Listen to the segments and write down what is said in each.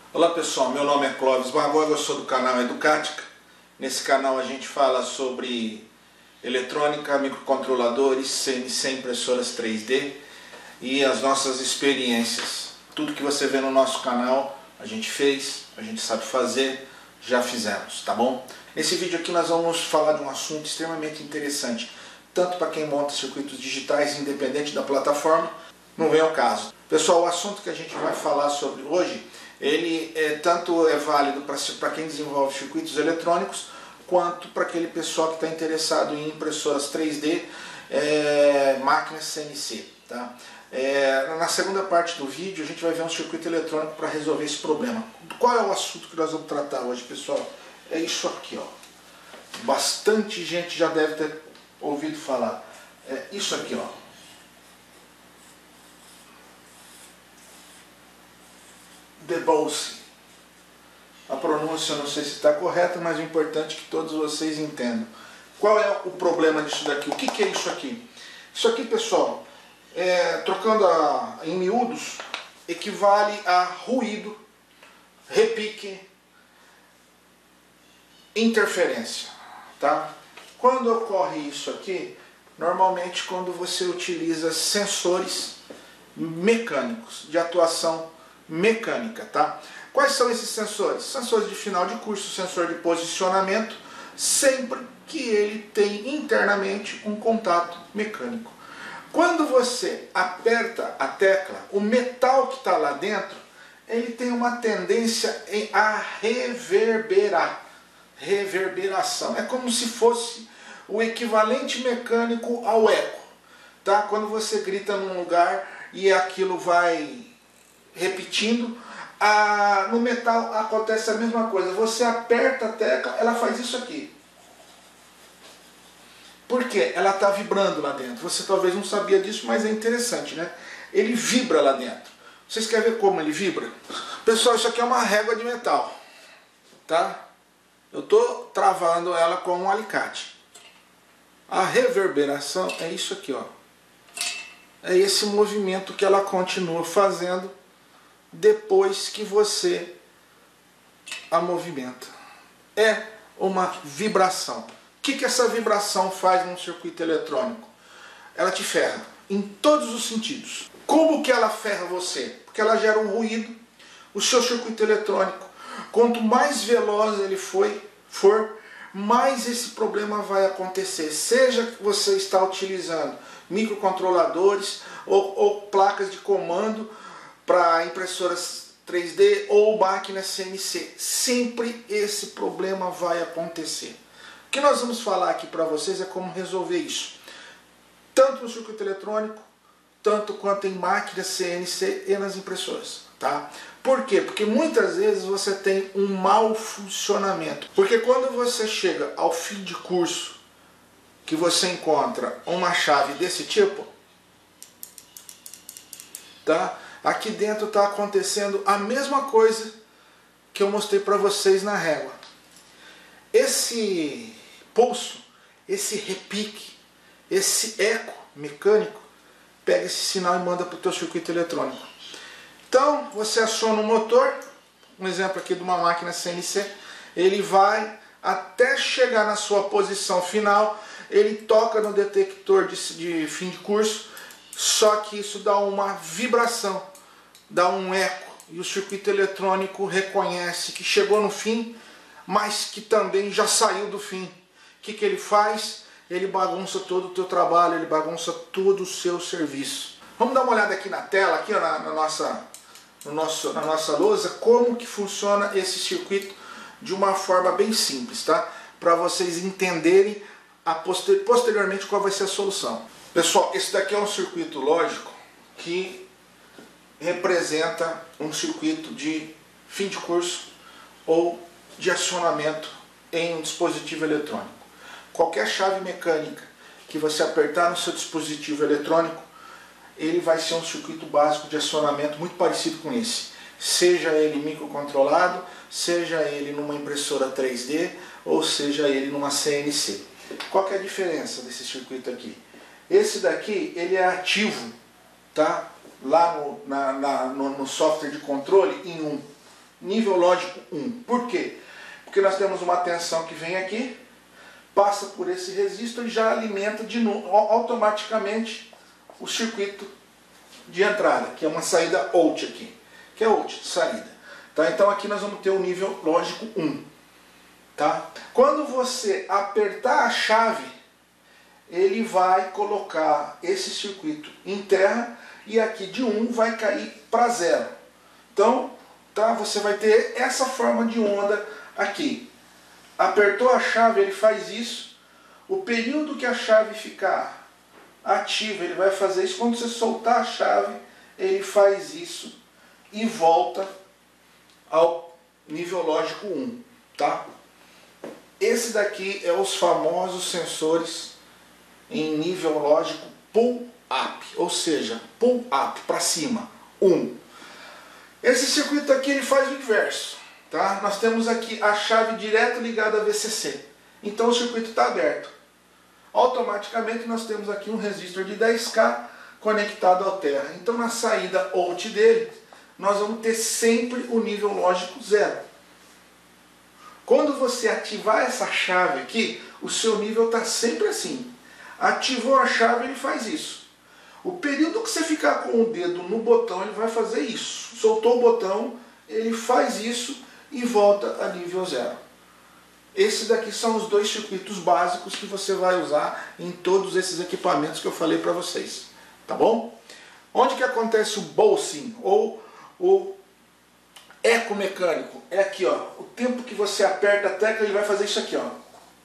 Olá pessoal, meu nome é Clóvis Barbosa, eu sou do canal Educatica. Nesse canal a gente fala sobre eletrônica, microcontroladores, CNC, impressoras 3D e as nossas experiências. Tudo que você vê no nosso canal a gente fez, a gente sabe fazer, já fizemos, tá bom? Nesse vídeo aqui nós vamos falar de um assunto extremamente interessante, tanto para quem monta circuitos digitais independente da plataforma, não vem ao caso. Pessoal, o assunto que a gente vai falar sobre hoje, ele tanto é válido para quem desenvolve circuitos eletrônicos, quanto para aquele pessoal que está interessado em impressoras 3D, máquinas CNC. Tá? Na segunda parte do vídeo a gente vai ver um circuito eletrônico para resolver esse problema. Qual é o assunto que nós vamos tratar hoje, pessoal? É isso aqui, ó. Bastante gente já deve ter ouvido falar. É isso aqui, ó. Debose. A pronúncia eu não sei se está correta, mas o importante é que todos vocês entendam. Qual é o problema disso daqui? O que é isso aqui? Isso aqui, pessoal, trocando em miúdos, equivale a ruído, repique, interferência. Tá? Quando ocorre isso aqui, normalmente quando você utiliza sensores mecânicos, de atuação mecânica, tá? Quais são esses sensores? Sensores de final de curso, sensor de posicionamento, sempre que ele tem internamente um contato mecânico. Quando você aperta a tecla, o metal que está lá dentro, ele tem uma tendência a reverberar. Reverberação. É como se fosse o equivalente mecânico ao eco. Tá? Quando você grita num lugar e aquilo vai repetindo, no metal acontece a mesma coisa. Você aperta a tecla, ela faz isso aqui. Por quê? Ela está vibrando lá dentro. Você talvez não sabia disso, mas é interessante, né? Ele vibra lá dentro. Vocês querem ver como ele vibra? Pessoal, isso aqui é uma régua de metal. Tá? Eu estou travando ela com um alicate. A reverberação é isso aqui, ó. É esse movimento que ela continua fazendo depois que você a movimenta. É uma vibração. O que essa vibração faz num circuito eletrônico? Ela te ferra em todos os sentidos. Como que ela ferra você? Porque ela gera um ruído. O seu circuito eletrônico, quanto mais veloz ele for, mais esse problema vai acontecer. Seja que você está utilizando microcontroladores ou placas de comando para impressoras 3D ou máquinas CNC. Sempre esse problema vai acontecer. O que nós vamos falar aqui para vocês é como resolver isso. Tanto no circuito eletrônico, tanto quanto em máquinas CNC e nas impressoras. Tá? Por quê? Porque muitas vezes você tem um mau funcionamento. Porque quando você chega ao fim de curso, que você encontra uma chave desse tipo, tá? Aqui dentro está acontecendo a mesma coisa que eu mostrei para vocês na régua. Esse pulso, esse repique, esse eco mecânico, pega esse sinal e manda para o teu circuito eletrônico. Então, você aciona o motor, um exemplo aqui de uma máquina CNC, ele vai até chegar na sua posição final, ele toca no detector de fim de curso, só que isso dá uma vibração, dá um eco, e o circuito eletrônico reconhece que chegou no fim, mas que também já saiu do fim. O que ele faz? Ele bagunça todo o teu trabalho, ele bagunça todo o seu serviço. Vamos dar uma olhada aqui na tela, aqui ó, na nossa lousa, como que funciona esse circuito de uma forma bem simples, tá? Para vocês entenderem posteriormente qual vai ser a solução. Pessoal, esse daqui é um circuito lógico que representa um circuito de fim de curso ou de acionamento em um dispositivo eletrônico. Qualquer chave mecânica que você apertar no seu dispositivo eletrônico, ele vai ser um circuito básico de acionamento muito parecido com esse. Seja ele microcontrolado, seja ele numa impressora 3D ou seja ele numa CNC. Qual que é a diferença desse circuito aqui? Esse daqui ele é ativo, tá? Lá no software de controle em 1. nível lógico 1. Por quê? Porque nós temos uma tensão que vem aqui, passa por esse resistor e já alimenta de novo, automaticamente o circuito de entrada, que é uma saída out aqui, que é out, saída. Tá? Então aqui nós vamos ter o nível lógico 1. Tá? Quando você apertar a chave, ele vai colocar esse circuito em terra e aqui de 1 vai cair para 0. Então, tá? Você vai ter essa forma de onda aqui. Apertou a chave, ele faz isso. O período que a chave ficar ativa, ele vai fazer isso. Quando você soltar a chave, ele faz isso e volta ao nível lógico 1. Tá? Esse daqui é os famosos sensores em nível lógico pull-up, ou seja, pull-up, para cima, 1. Esse circuito aqui ele faz o inverso. Tá? Nós temos aqui a chave direto ligada a VCC. Então o circuito está aberto. Automaticamente nós temos aqui um resistor de 10K conectado ao terra. Então na saída out dele, nós vamos ter sempre o nível lógico 0. Quando você ativar essa chave aqui, o seu nível está sempre assim. Ativou a chave, ele faz isso. O período que você ficar com o dedo no botão, ele vai fazer isso. Soltou o botão, ele faz isso e volta a nível 0. Esses daqui são os dois circuitos básicos que você vai usar em todos esses equipamentos que eu falei para vocês. Tá bom? Onde que acontece o bolsing ou o eco mecânico? É aqui, ó. O tempo que você aperta a tecla, ele vai fazer isso aqui, ó.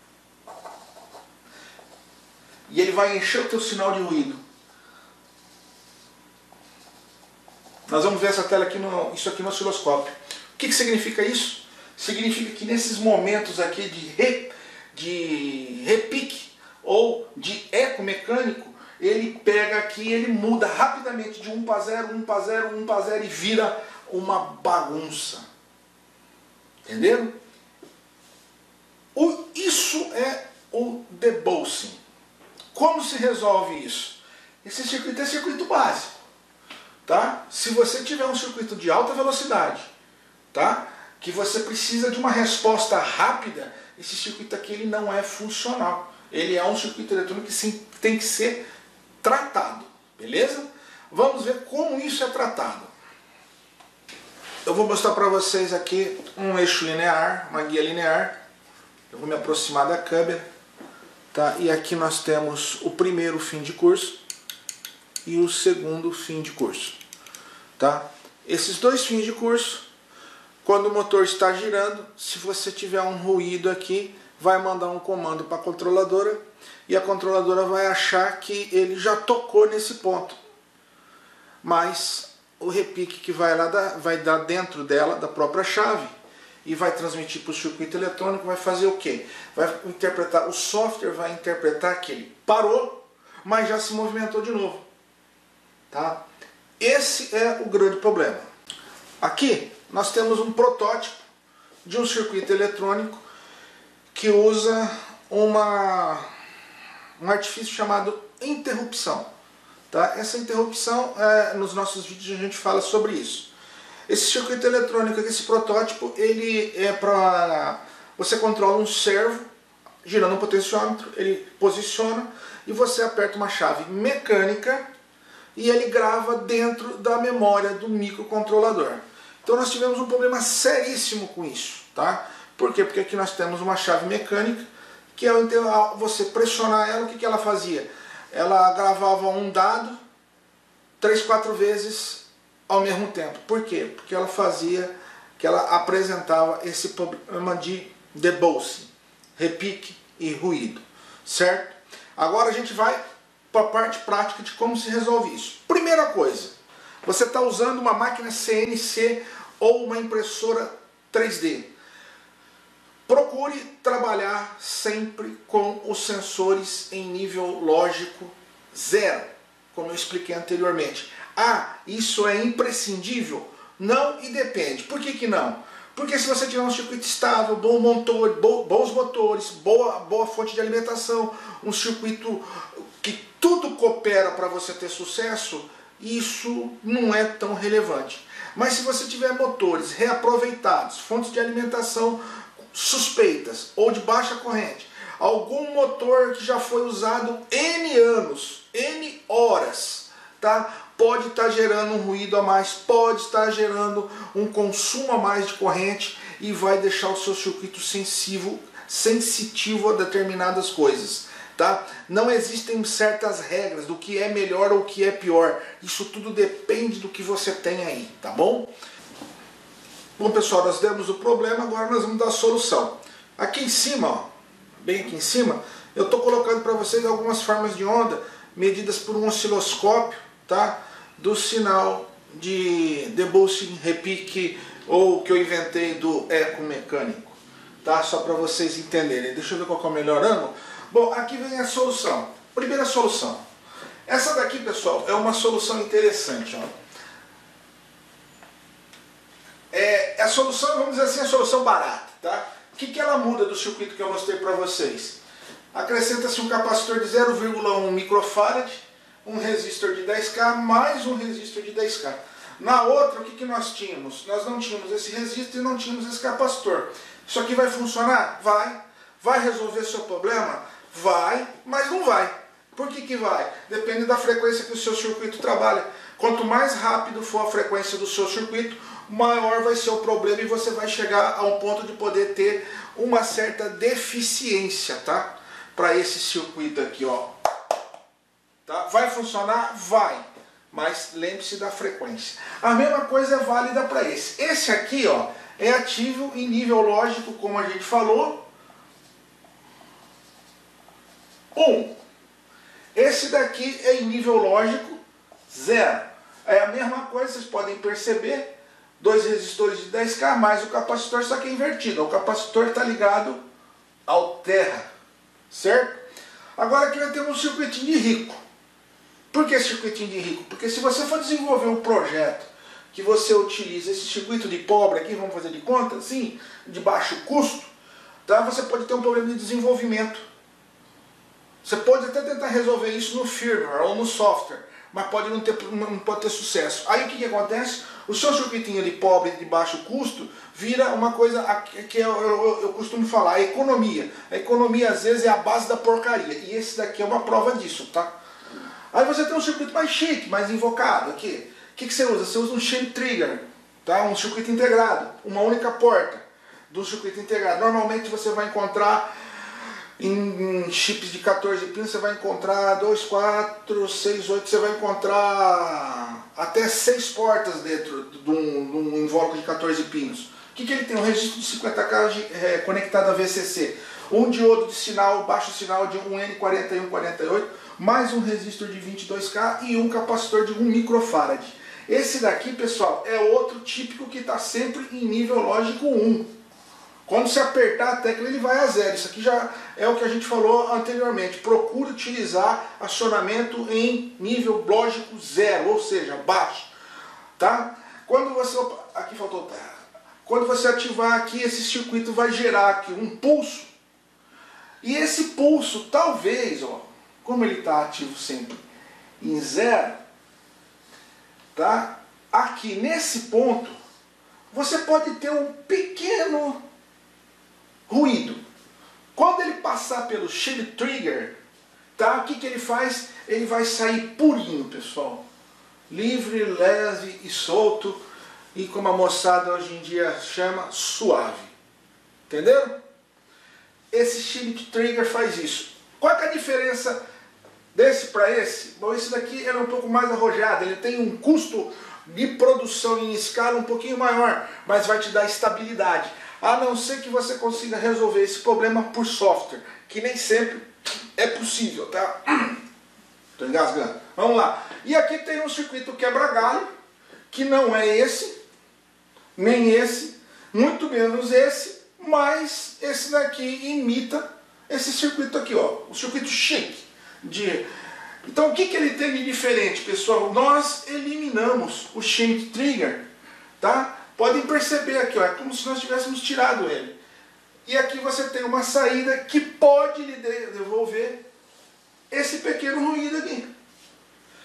E ele vai encher o teu sinal de ruído. Nós vamos ver essa tela aqui isso aqui no osciloscópio. O que significa isso? Significa que nesses momentos aqui de repique ou de eco mecânico, ele pega aqui e ele muda rapidamente de 1 para 0, 1 para 0, 1 para 0 e vira uma bagunça. Entenderam? Isso é o debouncing. Como se resolve isso? Esse circuito é circuito básico. Tá? Se você tiver um circuito de alta velocidade, tá? Que você precisa de uma resposta rápida, esse circuito aqui ele não é funcional. Ele é um circuito eletrônico que tem que ser tratado. Beleza? Vamos ver como isso é tratado. Eu vou mostrar para vocês aqui um eixo linear, uma guia linear. Eu vou me aproximar da câmera. Tá? E aqui nós temos o primeiro fim de curso e o segundo fim de curso. Tá? Esses dois fins de curso, quando o motor está girando, se você tiver um ruído aqui, vai mandar um comando para a controladora e a controladora vai achar que ele já tocou nesse ponto. Mas o repique que vai dar dentro dela, da própria chave, e vai transmitir para o circuito eletrônico, vai fazer o quê? Vai interpretar, o software vai interpretar que ele parou, mas já se movimentou de novo. Tá? Esse é o grande problema. Aqui nós temos um protótipo de um circuito eletrônico que usa um artifício chamado interrupção. Tá? Essa interrupção, nos nossos vídeos a gente fala sobre isso. Esse circuito eletrônico, esse protótipo, ele é para... Você controla um servo, girando um potenciômetro, ele posiciona e você aperta uma chave mecânica e ele grava dentro da memória do microcontrolador. Então nós tivemos um problema seríssimo com isso. Tá? Por quê? Porque aqui nós temos uma chave mecânica que ao você pressionar ela, o que ela fazia? Ela gravava um dado 3, 4 vezes ao mesmo tempo. Por quê? Porque ela apresentava esse problema de debouncing, repique e ruído, certo? Agora a gente vai para a parte prática de como se resolve isso. Primeira coisa, você está usando uma máquina CNC ou uma impressora 3D. Procure trabalhar sempre com os sensores em nível lógico 0, como eu expliquei anteriormente. Isso é imprescindível? Não e depende. Por que não? Porque se você tiver um circuito estável, bons motores, boa fonte de alimentação, um circuito que tudo coopera para você ter sucesso, isso não é tão relevante. Mas se você tiver motores reaproveitados, fontes de alimentação suspeitas ou de baixa corrente, algum motor que já foi usado N anos, N horas, tá? Pode estar gerando um ruído a mais, pode estar gerando um consumo a mais de corrente e vai deixar o seu circuito sensitivo a determinadas coisas. Tá? Não existem certas regras do que é melhor ou o que é pior. Isso tudo depende do que você tem aí, tá bom? Bom, pessoal, nós demos o problema, agora nós vamos dar a solução. Aqui em cima, ó, bem aqui em cima, eu estou colocando para vocês algumas formas de onda medidas por um osciloscópio, tá? Do sinal de deboosting, repique, ou que eu inventei do eco mecânico, tá? Só para vocês entenderem. Deixa eu ver qual é o melhor ângulo. Bom, aqui vem a solução. Primeira solução. Essa daqui, pessoal, é uma solução interessante, ó. É a solução, vamos dizer assim, a solução barata, tá? O que ela muda do circuito que eu mostrei para vocês? Acrescenta-se um capacitor de 0,1 microfarad, um resistor de 10K, mais um resistor de 10K. Na outra, o que nós tínhamos? Nós não tínhamos esse resistor e não tínhamos esse capacitor. Isso aqui vai funcionar? Vai. Vai resolver seu problema? Vai, mas não vai. Por que vai? Depende da frequência que o seu circuito trabalha. Quanto mais rápido for a frequência do seu circuito, maior vai ser o problema e você vai chegar a um ponto de poder ter uma certa deficiência, tá? Para esse circuito aqui, ó. Tá? Vai funcionar? Vai. Mas lembre-se da frequência. A mesma coisa é válida para esse. Esse aqui, ó, é ativo em nível lógico, como a gente falou. 1. Esse daqui é em nível lógico 0. É a mesma coisa, vocês podem perceber. Dois resistores de 10K mais o capacitor, só que é invertido. O capacitor está ligado ao terra, certo? Agora aqui nós temos um circuitinho de rico. Por que circuitinho de rico? Porque se você for desenvolver um projeto que você utiliza esse circuito de pobre aqui, vamos fazer de conta, assim, de baixo custo, tá? Você pode ter um problema de desenvolvimento. Você pode até tentar resolver isso no firmware ou no software, mas não pode ter sucesso. Aí o que acontece? O seu circuitinho de pobre, de baixo custo, vira uma coisa que eu costumo falar, a economia. A economia às vezes é a base da porcaria, e esse daqui é uma prova disso, tá? Aí você tem um circuito mais chique, mais invocado aqui. O que você usa? Você usa um shim trigger, tá? Um circuito integrado, uma única porta do circuito integrado. Normalmente você vai encontrar em chips de 14 pinos, você vai encontrar 2, 4, 6, 8, você vai encontrar até 6 portas dentro de um invólucro de 14 pinos. O que ele tem? Um registro de 50K conectado a VCC, um diodo de sinal, baixo sinal de um N4148, mais um resistor de 22K e um capacitor de 1 microfarad. Esse daqui, pessoal, é outro típico que está sempre em nível lógico 1. Quando você apertar a tecla, ele vai a 0. Isso aqui já é o que a gente falou anteriormente. Procure utilizar acionamento em nível lógico 0, ou seja, baixo. Tá? Quando você... Aqui faltou... Quando você ativar aqui, esse circuito vai gerar aqui um pulso. E esse pulso, talvez, ó, como ele está ativo sempre em 0, tá? Aqui nesse ponto, você pode ter um pequeno ruído. Quando ele passar pelo shim trigger, tá? O que ele faz? Ele vai sair purinho, pessoal. Livre, leve e solto. E como a moçada hoje em dia chama, suave. Entenderam? Esse shim trigger faz isso. Qual é a diferença desse para esse? Bom, esse daqui é um pouco mais arrojado. Ele tem um custo de produção em escala um pouquinho maior, mas vai te dar estabilidade. A não ser que você consiga resolver esse problema por software, que nem sempre é possível, tá? Tô engasgando. Vamos lá. E aqui tem um circuito quebra-galho, que não é esse, nem esse, muito menos esse, mas esse daqui imita esse circuito aqui, ó, o circuito chique. Então o que ele tem de diferente, pessoal? Nós eliminamos o shim trigger, tá? Podem perceber aqui, ó, é como se nós tivéssemos tirado ele. E aqui você tem uma saída que pode lhe devolver esse pequeno ruído aqui.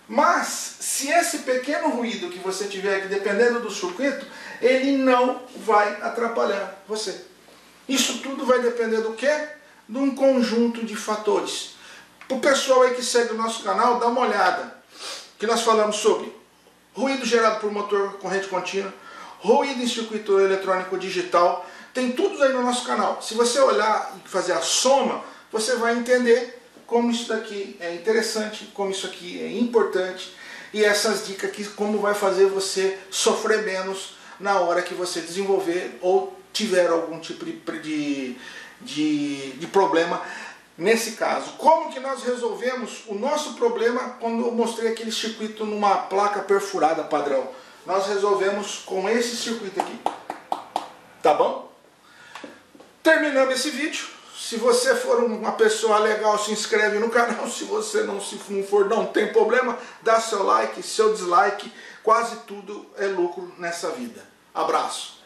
Mas, se esse pequeno ruído que você tiver aqui, dependendo do circuito, ele não vai atrapalhar você. Isso tudo vai depender do quê? De um conjunto de fatores. Para o pessoal aí que segue o nosso canal, dá uma olhada. Que nós falamos sobre ruído gerado por motor corrente contínua, ruído em circuito eletrônico digital, tem tudo aí no nosso canal. Se você olhar e fazer a soma, você vai entender como isso daqui é interessante, como isso aqui é importante, e essas dicas aqui, como vai fazer você sofrer menos na hora que você desenvolver ou tiver algum tipo de problema nesse caso. Como que nós resolvemos o nosso problema quando eu mostrei aquele circuito numa placa perfurada padrão? Nós resolvemos com esse circuito aqui. Tá bom? Terminando esse vídeo. Se você for uma pessoa legal, se inscreve no canal. Se você não for, não tem problema. Dá seu like, seu dislike. Quase tudo é lucro nessa vida. Abraço.